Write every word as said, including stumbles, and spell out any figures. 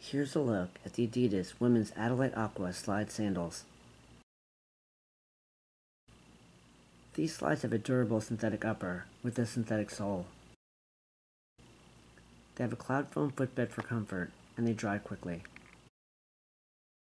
Here's a look at the Adidas Women's Adilette Aqua Slide Sandals. These slides have a durable synthetic upper with a synthetic sole. They have a cloud foam footbed for comfort, and they dry quickly.